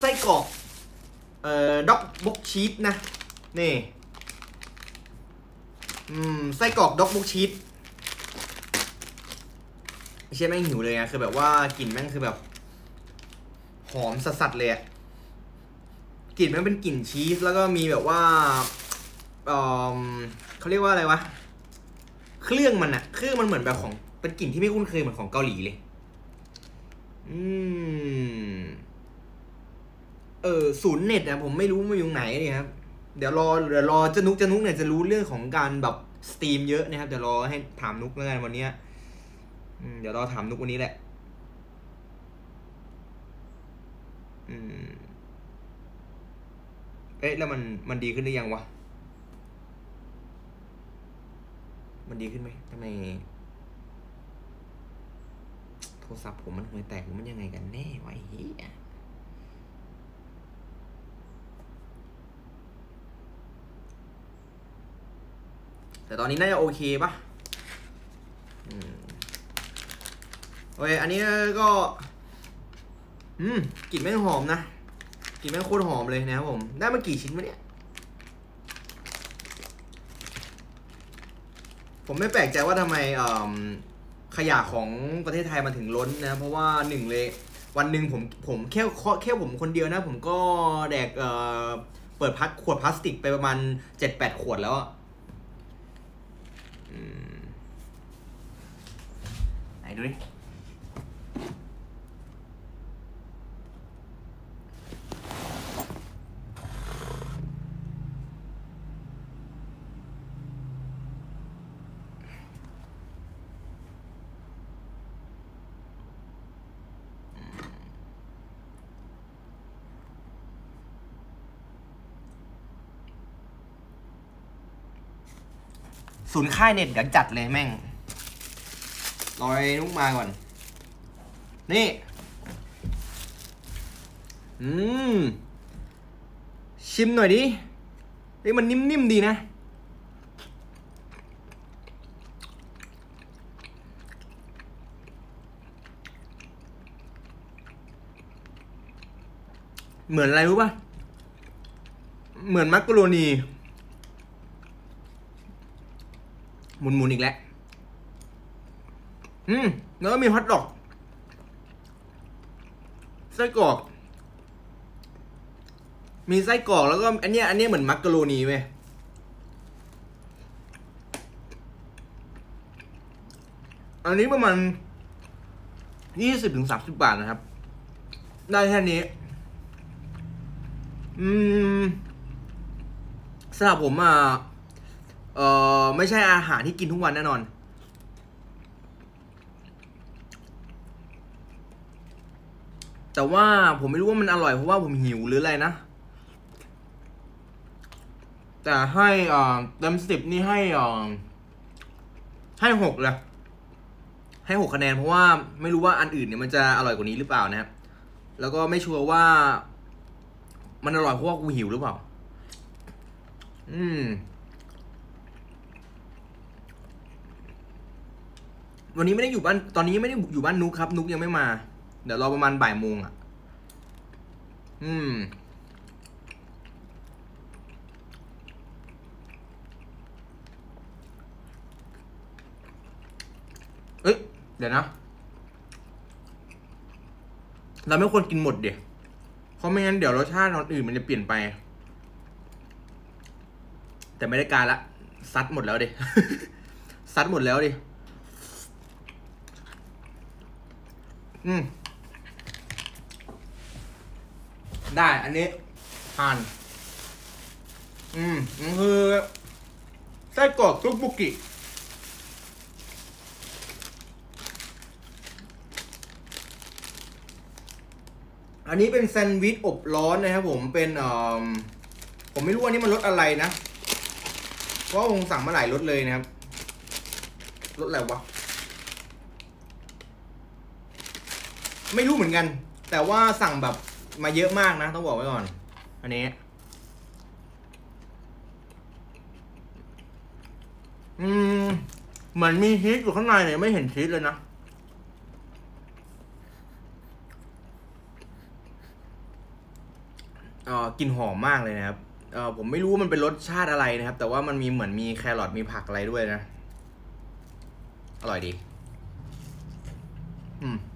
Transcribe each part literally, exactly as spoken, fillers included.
ส้กรอกเอ่อด็อกบ็อกชีสนะนี่อืมไส้กรอกด็อกบ็อกชีสเชี่ยแม่งหิวเลยอะคือแบบว่ากลิ่นแม่งคือแบบหอมสัสๆเลยอะกลิ่นแม่งเป็นกลิ่นชีสแล้วก็มีแบบว่าเออเขาเรียกว่าอะไรวะเครื่องมันอะเครื่องมันเหมือนแบบของเป็นกลิ่นที่ไม่คุ้นเคยเหมือนของเกาหลีเลยอืมเออศูนย์เน็ตอะผมไม่รู้มันอยู่ไหนเนี่ยครับเดี๋ยวรอเดี๋ยวรอจะนุกจะนุกเนี่ยจะรู้เรื่องของการแบบสตรีมเยอะนะครับเดี๋ยวรอให้ถามนุกแล้วกันวันนี้เดี๋ยวรอถามนุกวันนี้แหละอืมเอ๊ะแล้วมันมันดีขึ้นหรือยังวะมันดีขึ้นไหมทำไมโทรศัพท์ผมมันห่วยแตกหรือมันยังไงกันแน่วะไอ้เหี้ยแต่ตอนนี้น่าจะโอเคปะอืมโอเคอันนี้ก็อืมกลิ่นแม่งหอมนะกลิ่นแม่งโคตรหอมเลยนะครับผมได้มากี่ชิ้นวะเนี่ยผมไม่แปลกใจว่าทำไมขยะของประเทศไทยมันถึงล้นนะเพราะว่าหนึ่งเลยวันหนึ่งผมผมแค่แค่ผมคนเดียวนะผมก็แดกเอ่อเปิดพัดขวดพลาสติกไปประมาณ เจ็ดแปด ขวดแล้วอ่ะไหนดูดิศูนย์ค่ายเน็ตเดี๋ยวจัดเลยแม่งรอยนุกมาก่อนนี่อืมชิมหน่อยดิเฮ้ยมันนิ่มๆดีนะเหมือนอะไรรู้ป่ะเหมือนมักกะโรนีหมุนๆอีกแล้วอืมแล้วก็มีฮอทดอกไส้กรอกมีไส้กรอกแล้วก็อันเนี้ยอันเนี้ยเหมือนมักกะโรนีเว้ยอันนี้ประมาณยี่สิบถึงสามสิบบาทนะครับได้แค่นี้อืมสำหรับผมอ่ะเอ่อไม่ใช่อาหารที่กินทุกวันแน่นอนแต่ว่าผมไม่รู้ว่ามันอร่อยเพราะว่าผมหิวหรืออะไรนะแต่ให้อ่าเต็มสิบนี่ให้อ่าให้หกเลยให้หกคะแนนเพราะว่าไม่รู้ว่าอันอื่นเนี่ยมันจะอร่อยกว่านี้หรือเปล่านะครับแล้วก็ไม่ชัวร์ว่ามันอร่อยเพราะว่ากูหิวหรือเปล่าอืมวันนี้ไม่ได้อยู่บ้านตอนนี้ไม่ได้อยู่บ้านนุกครับนุกยังไม่มาเดี๋ยวรอประมาณบ่ายโมงอ่ะอืมเอ้ยเดี๋ยวนะเราไม่ควรกินหมดเดี๋ยวเพราะไม่งั้นเดี๋ยวรสชาติตอนอื่นมันจะเปลี่ยนไปแต่ไม่ได้การละซัดหมดแล้วดิ ซัดหมดแล้วดิอืมได้อันนี้ผ่านอืมมันคือไส้กรอกซุปบุกิอันนี้เป็นแซนด์วิชอบร้อนนะครับผมเป็นเอ่อผมไม่รู้ว่านี่มันรสอะไรนะเพราะผมสั่งมาหลายรสเลยนะครับรสอะไรวะไม่รู้เหมือนกันแต่ว่าสั่งแบบมาเยอะมากนะต้องบอกไว้ก่อนอันนี้อืมเหมือนมีชีสอยู่ข้างในเนี่ยไม่เห็นชีสเลยนะเอ่อกลิ่นหอมมากเลยนะครับเอ่อผมไม่รู้ว่ามันเป็นรสชาติอะไรนะครับแต่ว่ามันมีเหมือนมีแครอทมีผักอะไรด้วยนะอร่อยดีอืม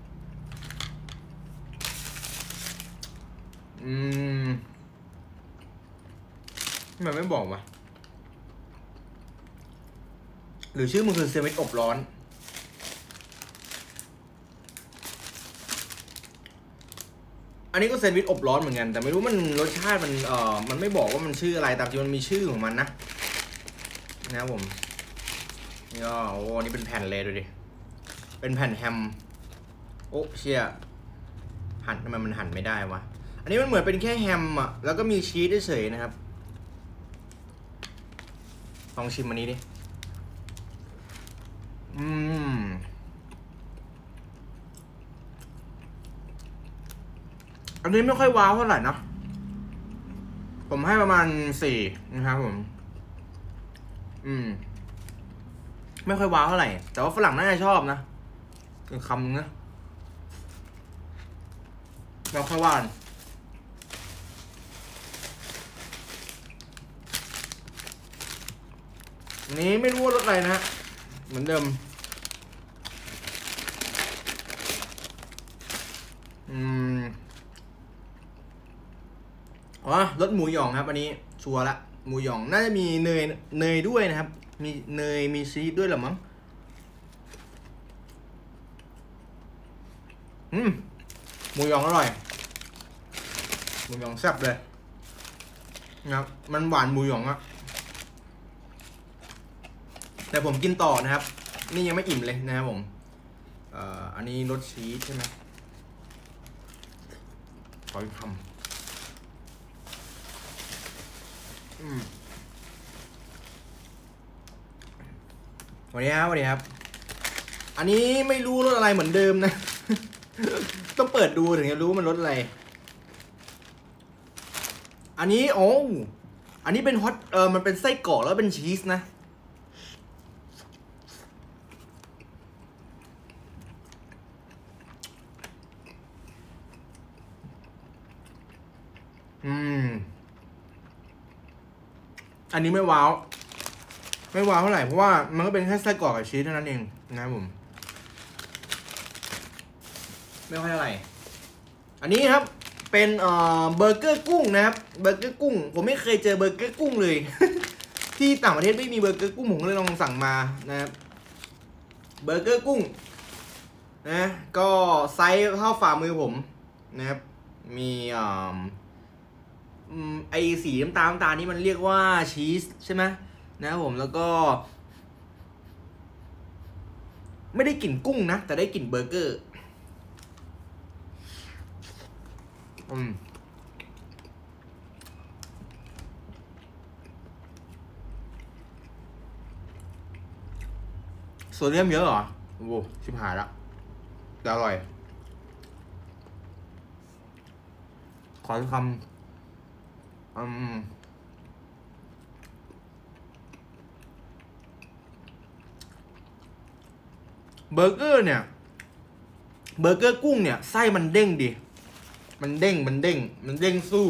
อืมมันไม่บอกวะหรือชื่อมันคือเซมิอบร้อนอันนี้ก็แซนด์วิชอบร้อนเหมือนกันแต่ไม่รู้มันรสชาติมันเอ่อมันไม่บอกว่ามันชื่ออะไรแต่จริงมันมีชื่อของมันนะนะครับผมนี่ก็โอ้นี่เป็นแผ่นเลยดูดิเป็นแผ่นแฮมโอ้เชี่ยหั่นทำไมมันหั่นไม่ได้วะอันนี้มันเหมือนเป็นแค่แฮมอ่ะแล้วก็มีชีสเฉยๆนะครับลองชิมอันนี้ดิอืมอันนี้ไม่ค่อยว้าวเท่าไหร่นะผมให้ประมาณสี่นะครับผมอืมไม่ค่อยว้าวเท่าไหร่แต่ว่าฝรั่งน่าจะชอบนะเป็นคำนะเราค่อยว่ากันอันนี้ไม่รู้ว่ารสอะไรนะเหมือนเดิมอืมอ๋อรสหมูหยองครับอันนี้ชัวร์ละหมูหยองน่าจะมีเนยเนยด้วยนะครับมีเนยมีชีสด้วยหรือมั้งอืมหมูหยองอร่อยหมูหยองแซ่บเลยนะครับมันหวานหมูหยองอะแต่ผมกินต่อนะครับนี่ยังไม่อิ่มเลยนะครับผมเอ่ออันนี้รสชีสใช่ไหมขออีกคำอืมสวัสดีครับสวัสดีครับอันนี้ไม่รู้รสอะไรเหมือนเดิมนะ ต้องเปิดดูถึงจะรู้มันรสอะไรอันนี้โอ้อันนี้เป็นฮอตเออมันเป็นไส้กรอกแล้วเป็นชีสนะอืมอันนี้ไม่ว้าวไม่ว้าวเท่าไหร่เพราะว่ามันก็เป็นแค่ไส้กรอกกับชีสเท่านั้นเองนะครับผมไม่ค่อยเท่าไหร่อันนี้ครับเป็นเอ่อเบอร์เกอร์กุ้งนะครับเบอร์เกอร์กุ้งผมไม่เคยเจอเบอร์เกอร์กุ้งเลย ที่ต่างประเทศไม่มีเบอร์เกอร์กุ้งผมก็เลยลองสั่งมานะครับเบอร์เกอร์กุ้งนะก็ไซส์เท่าฝ่ามือผมนะครับมีอ่าไอสีน้ำตาลน้ำตาลนี่มันเรียกว่าชีสใช่ไหมนะครับผมแล้วก็ไม่ได้กลิ่นกุ้งนะแต่ได้กลิ่นเบอร์เกอร์อืมโซเดียมเยอะเหรอโอ้โหชิบหายละแต่อร่อยขอคำอืมเบอร์เกอร์เนี่ยเบอร์เกอร์กุ้งเนี่ยไส้มันเด้งดิมันเด้งมันเด้งมันเด้งสู้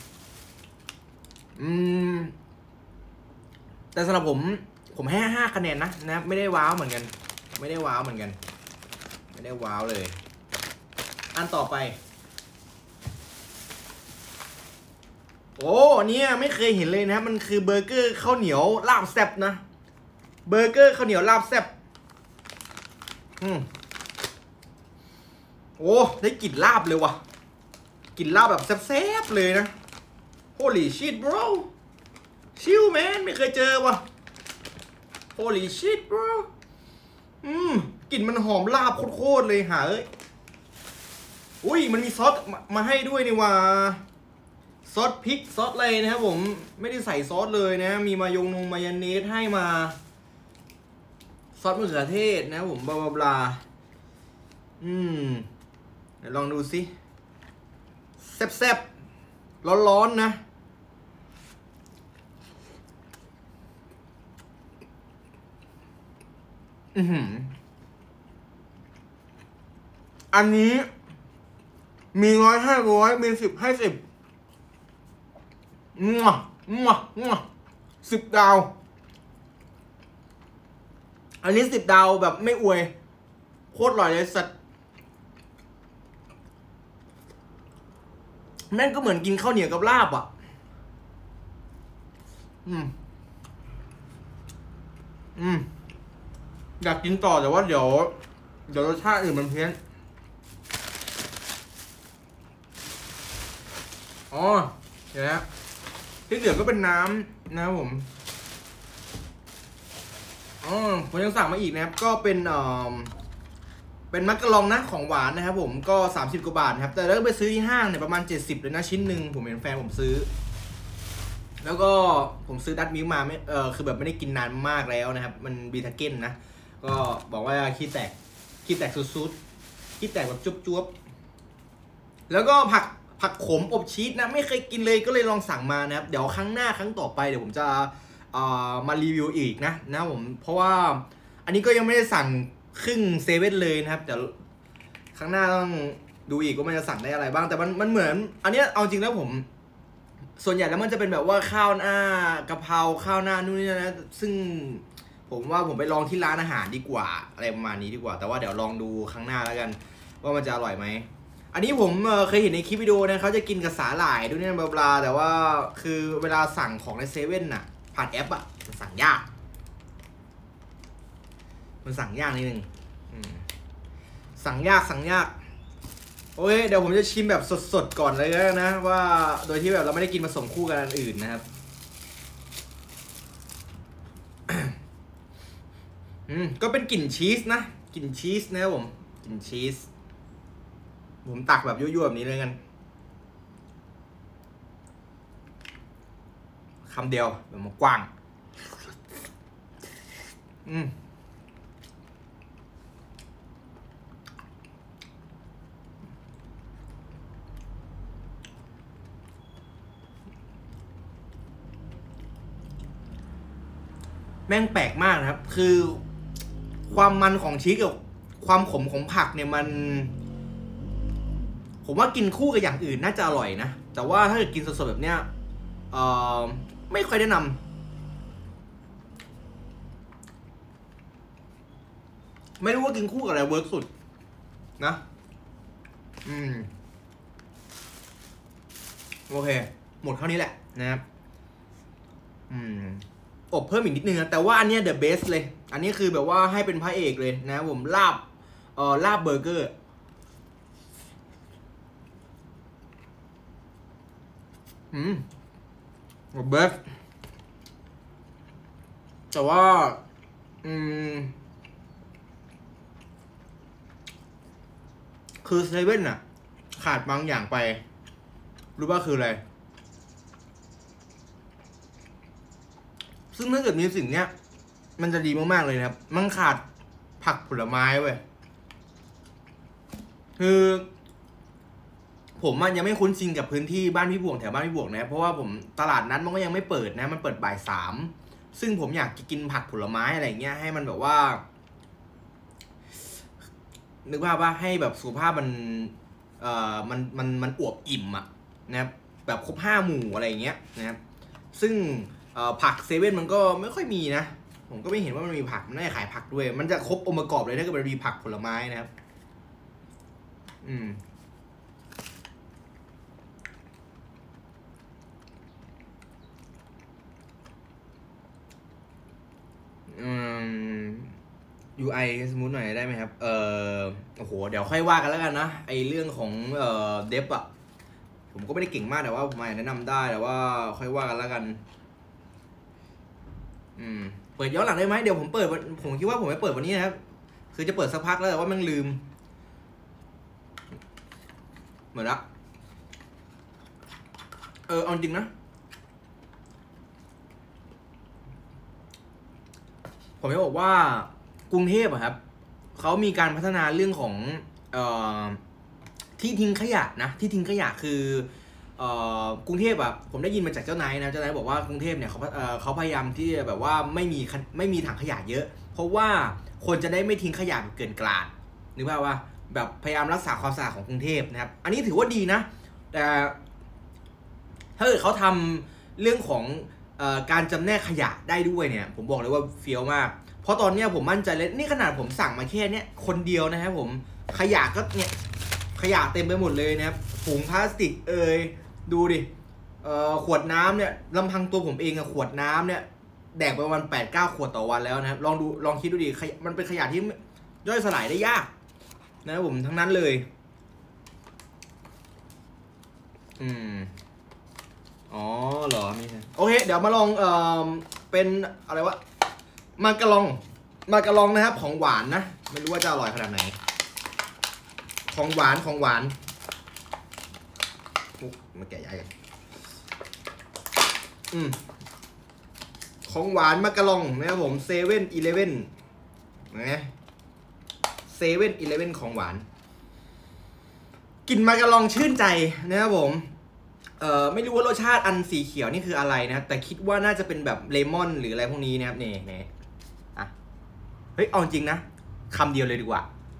อืมแต่สำหรับผมผมให้ห้าคะแนนนะนะครับไม่ได้ว้าวเหมือนกันไม่ได้ว้าวเหมือนกันไม่ได้ว้าวเลยอันต่อไปโอ้เนี่ยไม่เคยเห็นเลยนะครับมันคือเบอร์เกอร์ข้าวเหนียวลาบแซ่บนะเบอร์เกอร์ข้าวเหนียวลาบแซ่บอืมโอ้ได้กลิ่นลาบเลยว่ะกลิ่นลาบแบบแซ่บๆเลยนะ Holy shit bro ชิลแมนไม่เคยเจอว่ะ Holy shit bro อืมกลิ่นมันหอมลาบโคตรๆเลยหาเอ้ยอุ้ยมันมีซอสมามาให้ด้วยนี่ว่าซอสพริกซอสอะไรนะครับผมไม่ได้ใส่ซอสเลยนะมีมายงนงมายองเนสให้มาซอสมะเขือเทศนะผมบลาบลาอืมเดี๋ยวลองดูสิแซ่บๆร้อนๆนะอือหืออันนี้มีร้อยให้ร้อยมีสิบให้สิบมั่วมั่วมั่วสิบดาวอันนี้สิบดาวแบบไม่อวยโคตรอร่อยเลยสัตว์แม่งก็เหมือนกินข้าวเหนียวกับลาบอ่ะอืมอืมอยากกินต่อแต่ว่าเดี๋ยวเดี๋ยวรสชาติอื่นมันเพี้ยนอ๋อเดี๋ยวนะที่เหลือก็เป็นน้ำนะครับผมอ๋อผมยังสั่งมาอีกนะครับก็เป็นเอ่อเป็นมักกะลองนะของหวานนะครับผมก็สามสิบกว่าบาทครับแต่ถ้าไปซื้อที่ห้างเนี่ยประมาณเจ็ดสิบเลยนะชิ้นหนึ่งผมเห็นแฟนผมซื้อแล้วก็ผมซื้อดัตมิลมาไม่เออคือแบบไม่ได้กินนานมากแล้วนะครับมันบีทาเก้นนะก็บอกว่าขี้แตกขี้แตกสุดๆขี้แตกแบบจุ๊บๆแล้วก็ผักผักขมอบชีสนะไม่เคยกินเลยก็เลยลองสั่งมานะครับเดี๋ยวครั้งหน้าครั้งต่อไปเดี๋ยวผมจะเอ่อมารีวิวอีกนะนะผมเพราะว่าอันนี้ก็ยังไม่ได้สั่งครึ่งเซเว่นเลยนะครับเดี๋ยวครั้งหน้าต้องดูอีกว่ามันจะสั่งได้อะไรบ้างแต่มันมันเหมือนอันนี้เอาจริงแล้วผมส่วนใหญ่แล้วมันจะเป็นแบบว่าข้าวหน้ากะเพราข้าวหน้านู่นนี่นะซึ่งผมว่าผมไปลองที่ร้านอาหารดีกว่าอะไรประมาณนี้ดีกว่าแต่ว่าเดี๋ยวลองดูครั้งหน้าแล้วกันว่ามันจะอร่อยไหมอันนี้ผมเคยเห็นในคลิปวิดีโอนะเขาจะกินกับสาหร่ายด้วยเนี่ยบลาแต่ว่าคือเวลาสั่งของในเซเว่นน่ะผ่านแอปอ่ะมันสั่งยากมันสั่งยากนิดนึงสั่งยากสั่งยากโอเคเดี๋ยวผมจะชิมแบบสดๆก่อนเลยนะว่าโดยที่แบบเราไม่ได้กินผสมคู่กันอันอื่นนะครับอืมก็เป็นกลิ่นชีสนะกลิ่นชีสนะครับผมกลิ่นชีสผมตักแบบยั่วๆแบบนี้เลยกันคำเดียวแบบมันกว้างอืมแม่งแปลกมากนะครับคือความมันของชีสกับความขมของผักเนี่ยมันผมว่ากินคู่กับอย่างอื่นน่าจะอร่อยนะแต่ว่าถ้าเกิดกินสดๆแบบเนี้ยเอ่อไม่ค่อยแนะนำไม่รู้ว่ากินคู่กับอะไรเวิร์กสุดนะอืมโอเคหมดเท่านี้แหละนะครับอืมอบเพิ่มอีกนิดนึงนะแต่ว่าอันเนี้ย the best เลยอันนี้คือแบบว่าให้เป็นพระเอกเลยนะผมลาบเอ่อลาบเบอร์เกอร์อืมเบสแต่ว่าอืมคือเซเว่นอะขาดบางอย่างไปรู้ว่าคืออะไรซึ่งถ้าเกิดมีสิ่งเนี้ยมันจะดีมากๆเลยนะครับมันขาดผักผลไม้เว้ยคือผมมันยังไม่คุ้นชินกับพื้นที่บ้านพี่บวงแถวบ้านพี่บวงนะเพราะว่าผมตลาดนั้นมันก็ยังไม่เปิดนะมันเปิดบ่ายสามซึ่งผมอยากกินผักผลไม้อะไรเงี้ยให้มันแบบว่านึกว่าว่าให้แบบสุขภาพมันเอ่อมันมันมันอวบอิ่มอะนะครับแบบครบห้าหมู่อะไรเงี้ยนะครับซึ่งผักเซเว่นมันก็ไม่ค่อยมีนะผมก็ไม่เห็นว่ามันมีผักมันไม่ได้ขายผักด้วยมันจะครบองค์ประกอบเลยถ้าเกิดมันมีผักผลไม้นะครับอืมอืม ยู ไอ สมมุติหน่อยได้ไหมครับเออโอ้โหเดี๋ยวค่อยว่ากันแล้วกันนะไอเรื่องของเอ่อเดฟอะผมก็ไม่ได้เก่งมากแต่ว่าผมแนะนำได้แต่ว่าค่อยว่ากันแล้วกันอืมเปิดย้อนหลังได้ไหมเดี๋ยวผมเปิดผมคิดว่าผมไม่เปิดวันนี้นะครับคือจะเปิดสักพักแล้วแต่ว่ามันลืมเหมือนละเออเอาจริงนะผมจะบอกว่ากรุงเทพอะครับเขามีการพัฒนาเรื่องของเอ่อที่ทิ้งขยะนะที่ทิ้งขยะคือเอ่อกรุงเทพอะผมได้ยินมาจากเจ้านายนะเจ้านายบอกว่ากรุงเทพเนี่ยเขาเอ่อเขาพยายามที่แบบว่าไม่มีไม่มีถังขยะเยอะเพราะว่าคนจะได้ไม่ทิ้งขยะเกินกลาดนึกภาพว่าแบบพยายามรักษาความสะอาดของกรุงเทพนะครับอันนี้ถือว่าดีนะแต่ถ้าเกิดเขาทเรื่องของเอ่อการจำแนกขยะได้ด้วยเนี่ยผมบอกเลยว่าเฟี้ยวมากเพราะตอนเนี้ยผมมั่นใจเลยนี่ขนาดผมสั่งมาแค่เนี้ยคนเดียวนะครับผมขยะก็เนี่ยขยะเต็มไปหมดเลยนะครับถุงพลาสติกเอ่ยดูดิเอ่อขวดน้ำเนี่ยลำพังตัวผมเองอะขวดน้ำเนี่ยแดกไปประมาณแปดเก้าขวดต่อวันแล้วนะครับลองดูลองคิดดูดิมันเป็นขยะที่ย่อยสลายได้ยากนะครับผมทั้งนั้นเลยอืมอ๋อเหรอนี่โอเคเดี๋ยวมาลองเอ่อเป็นอะไรวะมากะลองมากะลองนะครับของหวานนะไม่รู้ว่าจะอร่อยขนาดไหนของหวานของหวานมาแกะใหญ่กันอืมของหวานมากะลองนะครับผมเซเว่นอีเลฟเว่นนะเซเว่นอีเลฟเว่นของหวานกินมากะลองชื่นใจนะครับผมเอ่อไม่รู้ว่ารสชาติอันสีเขียวนี่คืออะไรนะแต่คิดว่าน่าจะเป็นแบบเลมอนหรืออะไรพวกนี้นะครับนี่นี่อ่ะเฮ้ยเอาจริงนะคำเดียวเลยดีกว่า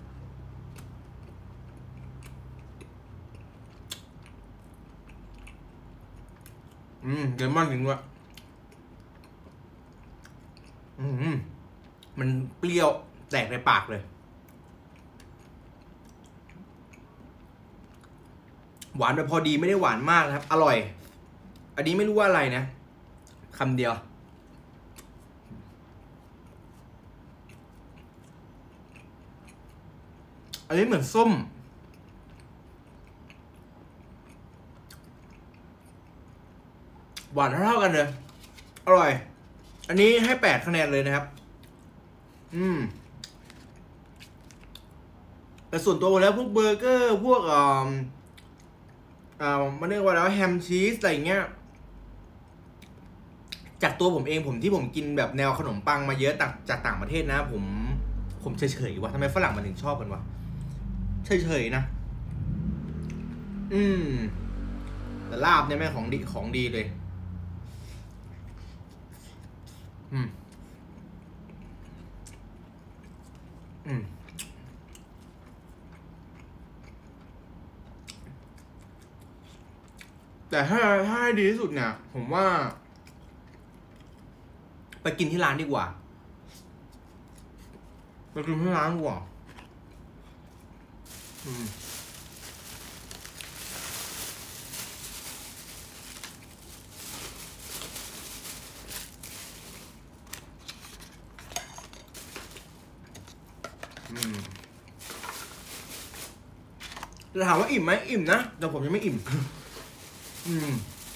อืมเลมอนจริงด้วยอืมมันเปรี้ยวแตกในปากเลยหวานแบบพอดีไม่ได้หวานมากนะครับอร่อยอันนี้ไม่รู้ว่าอะไรนะคำเดียวอันนี้เหมือนส้มหวานเท่ากันเลยอร่อยอันนี้ให้แปดคะแนนเลยนะครับอืมแต่ส่วนตัวแล้วพวกเบอร์เกอร์พวกอ่าอ่ามันเรียกว่าแล้วแฮมชีสอะไรเงี้ยจากตัวผมเองผมที่ผมกินแบบแนวขนมปังมาเยอะจากจากต่างประเทศนะผมผมเฉยๆว่ะทำไมฝรั่งมันถึงชอบกันวะเฉยๆนะอืมแต่ลาบเนี่ยแม่ของดีของดีเลยอืมอืมแต่ถ้าถ้าให้ดีที่สุดเนี่ยผมว่าไปกินที่ร้านดีกว่าไปกินที่ร้านดีกว่าอืมอืมจะถามว่าอิ่มไหมอิ่มนะแต่ผมยังไม่อิ่มอืม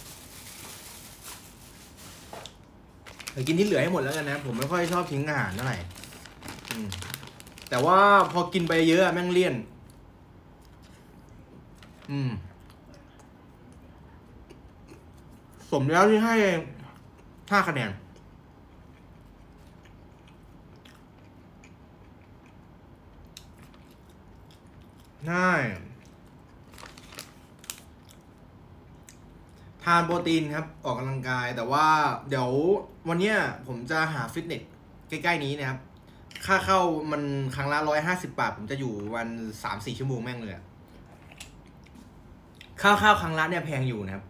เดี๋ยวกินที่เหลือให้หมดแล้วกันนะผมไม่ค่อยชอบทิ้งอาหารเท่าไหร่อืมแต่ว่าพอกินไปเยอะแม่งเลี่ยนอืมสมแล้วที่ให้ห้าคะแนนง่ายทานโปรตีนครับออกกำลังกายแต่ว่าเดี๋ยววันเนี้ยผมจะหาฟิตเนสใกล้ๆนี้นะครับค่าเข้ามันครั้งละร้อยห้าสิบบาทผมจะอยู่วันสามสี่ชั่วโมงแม่งเลยค่าเข้าครั้งละเนี่ยแพงอยู่นะครับ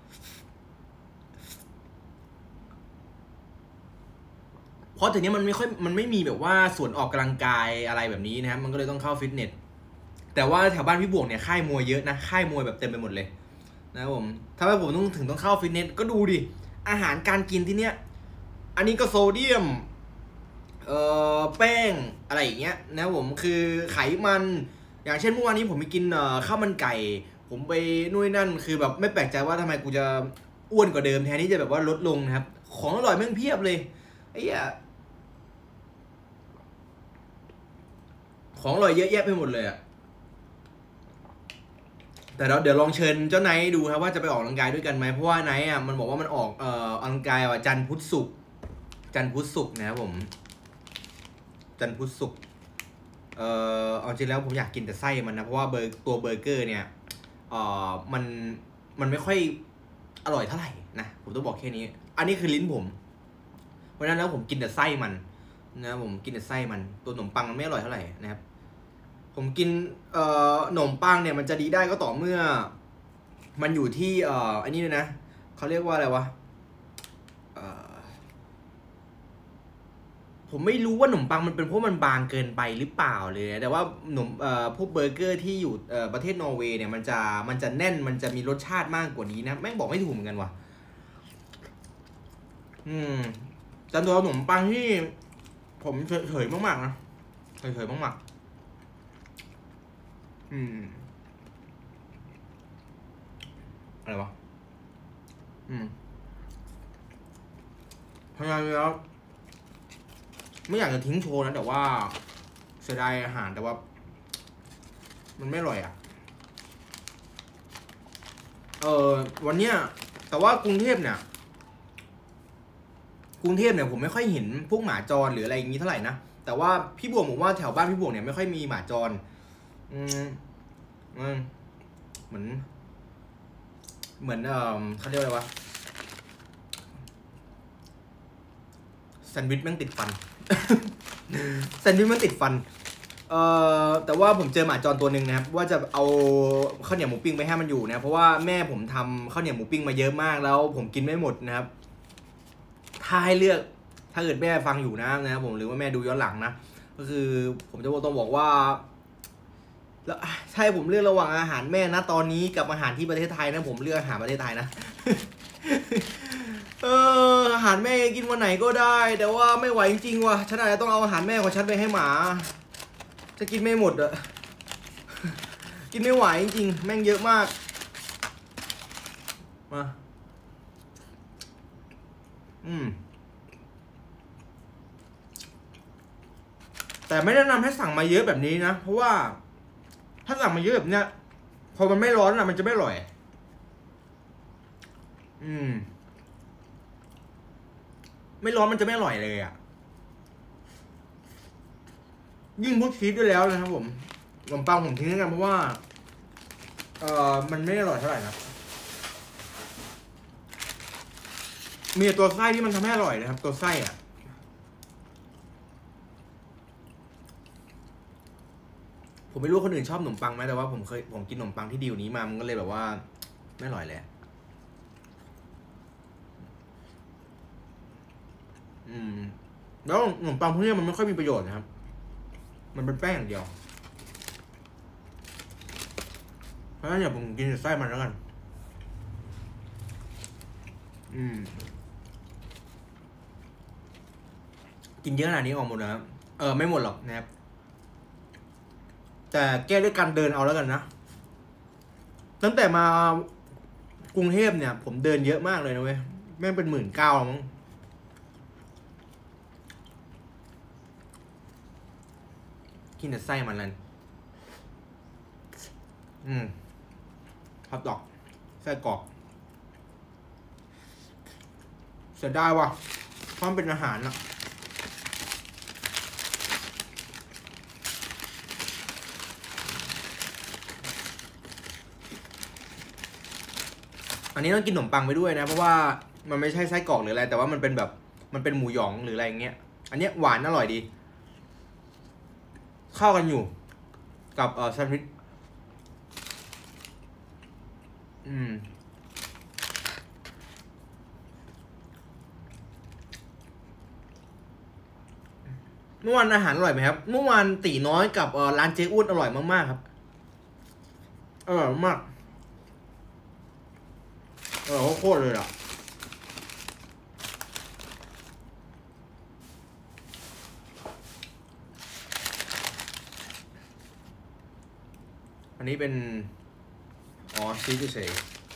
เพราะทีนี้มันไม่ค่อยมันไม่มีแบบว่าส่วนออกกำลังกายอะไรแบบนี้นะครับมันก็เลยต้องเข้าฟิตเนสแต่ว่าแถวบ้านพี่บวกเนี่ยค่ายมวยเยอะนะค่ายมวยแบบเต็มไปหมดเลยนะครับผมถ้าว่าผมต้องถึงต้องเข้าฟิตเนสก็ดูดิอาหารการกินที่เนี้ยอันนี้ก็โซเดียมเอ่อแป้งอะไรอย่างเงี้ยนะครับผมคือไขมันอย่างเช่นเมื่อวานนี้ผมไปกินเอ่อข้าวมันไก่ผมไปนู่นนั่นคือแบบไม่แปลกใจว่าทำไมกูจะอ้วนกว่าเดิมแทนที่จะแบบว่าลดลงนะครับของอร่อยแม่งเพียบเลยไอ้เหี้ยของอร่อยเยอะแยะไปหมดเลยอะแต่เราเดี๋ยวลองเชิญเจ้าไนท์ดูครับว่าจะไปออกกำลังกายด้วยกันไหมเพราะว่าไนท์อ่ะมันบอกว่ามันออกเอ่อออกกำลังกายว่าจันทร์พุธศุกร์จันทร์พุธศุกร์นะครับผมจันทร์พุธศุกร์เอ่อเอาจริงแล้วผมอยากกินแต่ไส้มันนะเพราะว่าเบอร์ตัวเบอร์เกอร์เนี่ยเอ่อมันมันไม่ค่อยอร่อยเท่าไหร่นะผมต้องบอกแค่นี้อันนี้คือลิ้นผมเพราะฉะนั้นแล้วผมกินแต่ไส้มันนะผมกินแต่ไส้มันตัวขนมปังมันไม่อร่อยเท่าไหร่นะครับผมกินเอ่อขนมปังเนี่ยมันจะดีได้ก็ต่อเมื่อมันอยู่ที่เอ่ออันนี้เลยนะเขาเรียกว่าอะไรวะผมไม่รู้ว่าขนมปังมันเป็นเพราะมันบางเกินไปหรือเปล่าเลยแต่ว่าขนมเอ่อพวกเบอร์เกอร์ที่อยู่เอ่อประเทศนอร์เวย์เนี่ยมันจะมันจะแน่นมันจะมีรสชาติมากกว่านี้นะแม่งบอกไม่ถูกเหมือนกันว่ะอืมแต่ตัวขนมปังที่ผมเฉยๆมากๆนะเฉยๆมากๆอืมอะไรวะอืมพยายามแล้วไม่อยากจะทิ้งโชว์นะแต่ว่าเสียดายอาหารแต่ว่ามันไม่อร่อยอ่ะเออวันเนี้ยแต่ว่ากรุงเทพเนี่ยกรุงเทพเนี่ยผมไม่ค่อยเห็นพวกหมาจรหรืออะไรอย่างนี้เท่าไหร่นะแต่ว่าพี่บวงผมว่าแถวบ้านพี่บวงเนี่ยไม่ค่อยมีหมาจรอืมอืมเหมือนเหมือนเออเขาเรียกอะไรวะแซนด์วิชแม่งติดฟัน แซนด์วิชมันติดฟันเอ่อแต่ว่าผมเจอหมาจรตัวหนึ่งนะครับว่าจะเอาข้าวเหนียวหมูปิ้งไปให้มันอยู่นะเพราะว่าแม่ผมทำข้าวเหนียวหมูปิ้งมาเยอะมากแล้วผมกินไม่หมดนะครับถ้าให้เลือกถ้าเกิดแม่ฟังอยู่นะนะครับผมหรือว่าแม่ดูย้อนหลังนะก็คือผมจะต้องบอกว่าแล้วใช่ผมเลือกระหว่างอาหารแม่นะตอนนี้กับอาหารที่ประเทศไทยนะผมเลือกอาหารประเทศไทยนะ เอออาหารแม่กินวันไหนก็ได้แต่ว่าไม่ไหวจริงๆว่ะฉันอาจจะต้องเอาอาหารแม่ของฉันไปให้หมาจะกินไม่หมดอะกินไม่ไหวจริงๆแม่งเยอะมากมาอืมแต่ไม่แนะนำให้สั่งมาเยอะแบบนี้นะเพราะว่าถ้าสั่งมาเยอะแบบเนี้ยพอมันไม่ร้อนอะมันจะไม่อร่อยอืมไม่ร้อนมันจะไม่อร่อยเลยอะยิ่งพวกชีสด้วยแล้วนะครับผมขนมปังผมทิ้งกันเพราะว่าเออมันไม่อร่อยเท่าไหร่นะมีตัวไส้ที่มันทำให้อร่อยนะครับตัวไส้อะผมไม่รู้คนอื่นชอบขนมปังไหมแต่ว่าผมเคยผมกินขนมปังที่ดีกว่านี้มามันก็เลยแบบว่าไม่อร่อยเลยอืมแล้วขนมปังพวกนี้มันไม่ค่อยมีประโยชน์นะครับมันเป็นแป้งอย่างเดียวเพราะฉะนั้นอย่าผมกินไส้มันแล้วกันอืมกินเยอะขนาดนี้ออกหมดนะครับเออไม่หมดหรอกนะครับแต่แก้ด้วยการเดินเอาแล้วกันนะตั้งแต่มากรุงเทพเนี่ยผมเดินเยอะมากเลยนะเว้ยแม่งเป็นหมื่นเก้ามั้งกินแต่ไส้มันเลยอืมฮอทดอกไส้กรอกเสียดายว่ะเพราะมันเป็นอาหารอะอันนี้ต้องกินขนมปังไปด้วยนะเพราะว่ามันไม่ใช่ไส้กรอกหรืออะไรแต่ว่ามันเป็นแบบมันเป็นหมูหยองหรืออะไรเงี้ยอันเนี้ยหวานอร่อยดีเข้ากันอยู่กับเอ่อแซนด์วิชอืมเมื่อวานอาหารอร่อยไหมครับเมื่อวานตีน้อยกับเอ่อร้านเจ๊อ้วนอร่อยมากๆครับอร่อยมากอร่อยโคตรเลยอ่ะอันนี้เป็นอ๋อชีสเฉย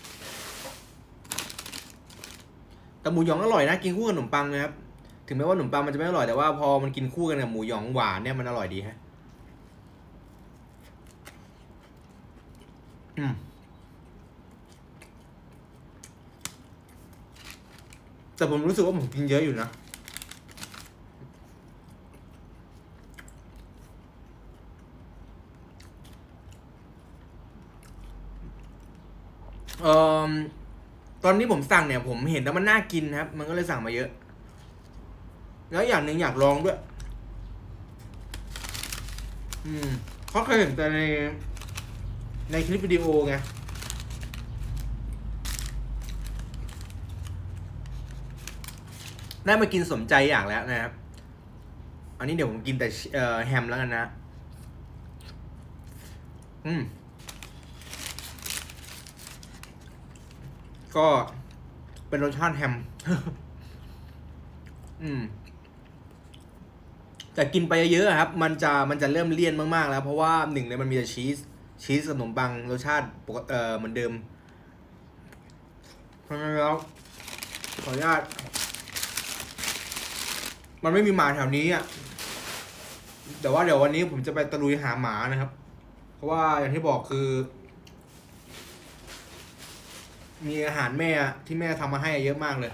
แต่หมูหยองอร่อยนะกินคู่กับขนมปังนะครับถึงแม้ว่าขนมปังมันจะไม่อร่อยแต่ว่าพอมันกินคู่กันกับหมูหยองหวานเนี่ยมันอร่อยดีฮะอืมแต่ผมรู้สึกว่าผมกินเยอะอยู่นะเอ่อตอนนี้ผมสั่งเนี่ยผมเห็นแล้วมันน่ากินครับมันก็เลยสั่งมาเยอะแล้วอย่างหนึ่งอยากลองด้วยอืมเขาเคยเห็นแต่ในในคลิปวิดีโอไงได้มากินสมใจอย่างแล้วนะครับอันนี้เดี๋ยวผมกินแต่แฮมแล้วกันนะอืมก็เป็นรสชาติแฮม อืมแต่กินไปเยอะๆครับมันจะมันจะเริ่มเลี่ยนมากๆแล้วเพราะว่าหนึ่งเลยมันมีแต่ชีสชีสขนมปังรสชาติปกติเอ่อเหมือนเดิมเพราะฉะนั้นแล้วขออนุญาตมันไม่มีหมาแถวนี้อ่ะแต่ว่าเดี๋ยววันนี้ผมจะไปตะลุยหาหมานะครับเพราะว่าอย่างที่บอกคือมีอาหารแม่ที่แม่ทำมาให้เยอะมากเลย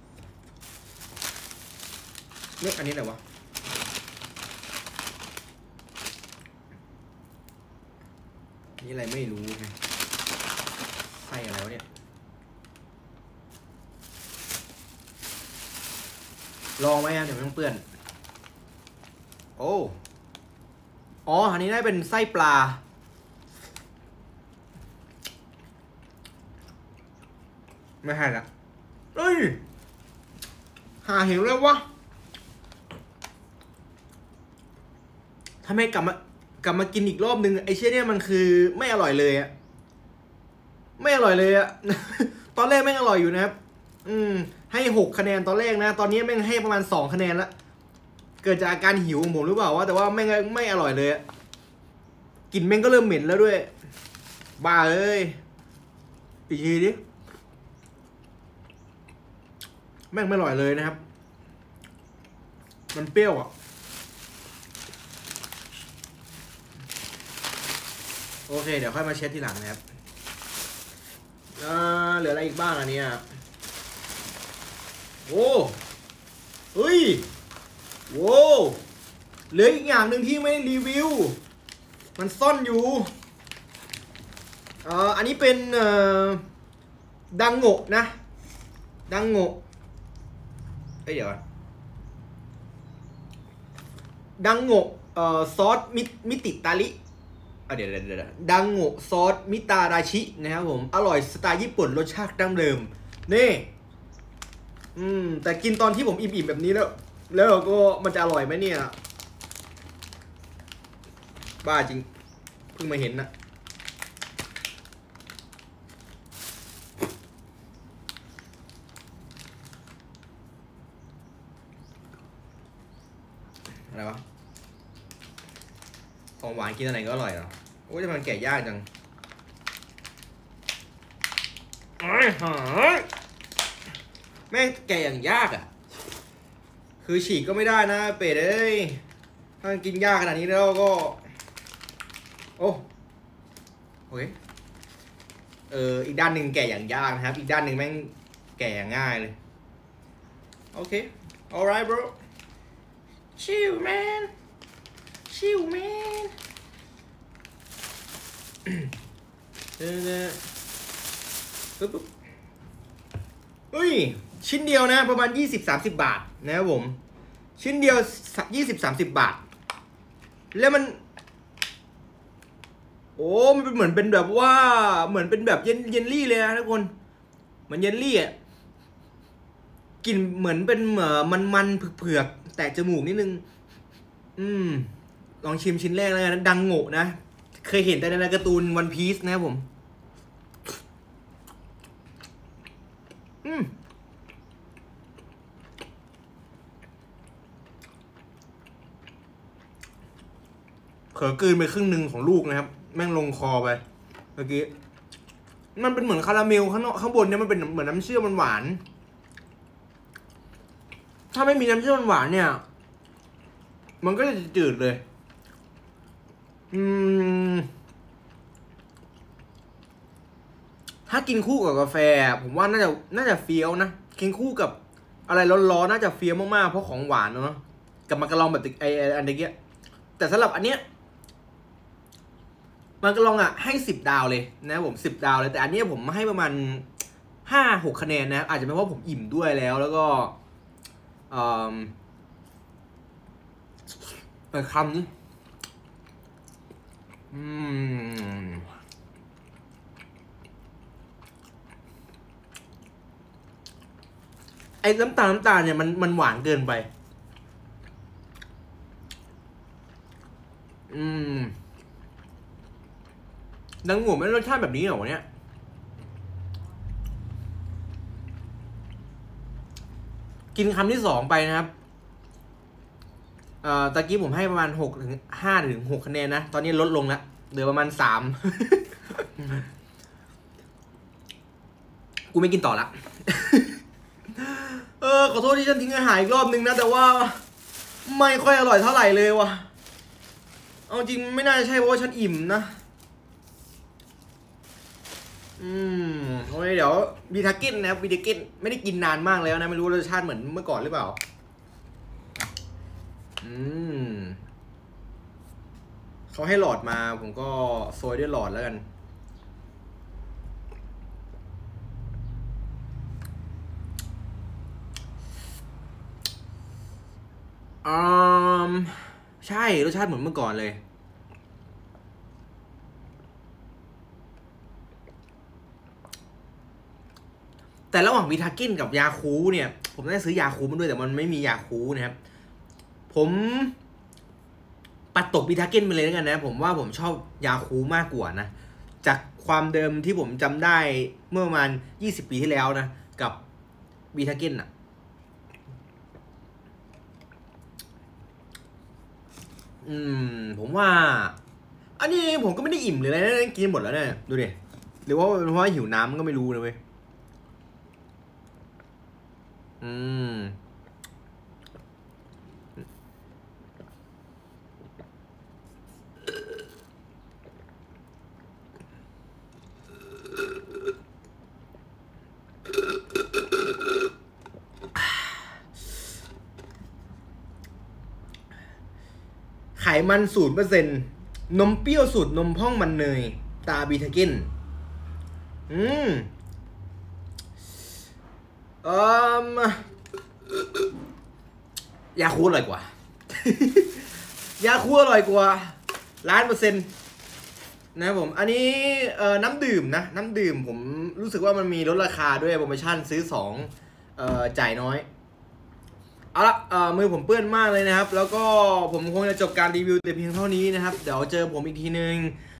เลือกอันนี้ไหนวะนี่อะไรไม่รู้ไงใส่อะไรวะเนี่ยลองไหมอ่ะเดี๋ยวไม่ต้องเปื้อนโอ้อ๋ออันนี้ได้เป็นไส้ปลาไม่ให้ละเอ้ยหาเห็นแล้ววะทำไมกลับมากลับมากินอีกรอบนึงไอ้เชี่ยเนี่ยมันคือไม่อร่อยเลยอะไม่อร่อยเลยอะ ตอนแรกแม่งอร่อยอยู่นะครับอืมให้หกคะแนนตอนแรกนะตอนนี้แม่งให้ประมาณสองคะแนนละเกิดจากอาการหิวของผมหรือเปล่าวะแต่ว่าแม่งไม่อร่อยเลยอะกลิ่นแม่งก็เริ่มเหม็นแล้วด้วยบ้าเอ้ยอีกทีดิแม่งไม่อร่อยเลยนะครับมันเปรี้ยวอ่ะโอเคเดี๋ยวค่อยมาเช็ดทีหลังนะครับเอ่อเหลืออะไรอีกบ้างอันเนี้ยโอ้เฮ้ยโว้เหลืออีกอย่างหนึ่งที่ไม่ได้รีวิวมันซ่อนอยู่เอ่ออันนี้เป็นเอ่อดังโงะนะดังโงะเฮ้ยเดี๋ยวดังโงะเอ่อซอสมิมิติตาลิอ่ะเดี๋ยวเดี๋ยวเดี๋ยวดังโงะซอสมิตาราชินะครับผมอร่อยสไตล์ญี่ปุ่นรสชาติดั้งเดิมนี่อืมแต่กินตอนที่ผมอิ่มๆแบบนี้แล้วแล้วก็มันจะอร่อยไหมเนี่ยบ้าจริงเพิ่งมาเห็นนะอะไรวะของหวานกินอะไรก็อร่อยเหรอโอ้ยมันแกะยากจังไอ้หาแม่งแกะอย่างยากอ่ะคือฉีกก็ไม่ได้นะเป็ดเอ้ยถ้ากินยากขนาดนี้แล้วก็โอ้โอเคเอออีกด้านหนึ่งแกะอย่างยากนะครับอีกด้านหนึ่งแม่งแกะอย่างง่ายเลยโอเค alright bro chill man chill man เออปึ๊บปึ๊บเฮ้ยชิ้นเดียวนะประมาณ ยี่สิบถึงสามสิบ บาทนะครับผมชิ้นเดียว ยี่สิบถึงสามสิบ บาทแล้วมันโอ้มันเป็นเหมือนเป็นแบบว่าเหมือนเป็นแบบเยนเยนลี่เลยนะทุกคนเหมือนเยนลี่อ่ะกลิ่นเหมือนเป็นเหมือมันมันเผือกๆแตะจมูกนิดนึงอืมลองชิมชิ้นแรกแล้วกันดังโง่นะเคยเห็นแต่ในการ์ตูนวันพีซนะครับผมอืมเผลอกลืนไปครึ่งหนึ่งของลูกนะครับแม่งลงคอไปเมื่อกี้มันเป็นเหมือนคาราเมลข้างนอกข้างบนเนี่ยมันเป็นเหมือนน้ำเชื่อมมันหวานถ้าไม่มีน้ำเชื่อมหวานเนี่ยมันก็จะจืดเลยอืมถ้ากินคู่กับกาแฟผมว่าน่าจะน่าจะเฟี้ยวนะกินคู่กับอะไรร้อนๆน่าจะเฟี้ยวมากๆเพราะของหวานเนาะกับมากระลองแบบไออันเดียแต่สำหรับอันเนี้ยมันก็ลองอ่ะให้สิบดาวเลยนะผมสิบดาวเลยแต่อันนี้ผมให้ประมาณห้าหกคะแนนนะอาจจะเป็นเพราะผมอิ่มด้วยแล้วแล้วก็เอ่อเออคำนี้อืมไอ้น้ำตาลน้ำตาลเนี่ยมันมันหวานเกินไปอืมดังหัวมันรสชาติแบบนี้เหรอเนี่ยกินคำที่สองไปนะครับเอ่อตะกี้ผมให้ประมาณหกถึงห้าถึงหกคะแนนนะตอนนี้ลดลงแล้วเหลือประมาณสาม กูไม่กินต่อละ เออขอโทษที่ฉันทิ้งอาหารอีกรอบนึงนะแต่ว่าไม่ค่อยอร่อยเท่าไหร่เลยว่ะเอาจริงไม่น่าจะใช่เพราะว่าฉันอิ่มนะอืมโอ้ยเดี๋ยวบีทากินนะครับบีทากินไม่ได้กินนานมากแล้วนะไม่รู้รสชาติเหมือนเมื่อก่อนหรือเปล่าอืมเขาให้หลอดมาผมก็โซยด้วยหลอดแล้วกันอืมใช่รสชาติเหมือนเมื่อก่อนเลยแต่ระหว่างวีทากินกับยาคูเนี่ยผมได้ซื้อยาคูมาด้วยแต่มันไม่มียาคูนะครับผมปัดตกวีทากินไปเลยแล้วกันนะผมว่าผมชอบยาคูมากกว่านะจากความเดิมที่ผมจำได้เมื่อประมาณยี่สิบปีที่แล้วนะกับวีทากินอ่ะอืมผมว่าอันนี้ผมก็ไม่ได้อิ่มหรืออะไรนะกินหมดแล้วเนี่ยดูดิหรือว่าเป็นเพราะว่าหิวน้ำก็ไม่รู้นะเว้ยอืมไขมันศูนย์เปอร์เซ็นต์นมเปรี้ยวสูตรนมพ่องมันเนยตาบีทากินอืมเอ่อยาคูอร่อยกว่า ยาคูอร่อยกว่าล้านเปอร์เซ็นต์นะครับผมอันนี้เอ่อน้ำดื่มนะน้ำดื่มผมรู้สึกว่ามันมีลดราคาด้วยโปรโมชั่นซื้อสองเอ่อจ่ายน้อยเอาละเอ่อมือผมเปื้อนมากเลยนะครับแล้วก็ผมคงจะจบการรีวิวแต่เพียงเท่านี้นะครับเดี๋ยวเจอผมอีกทีนึง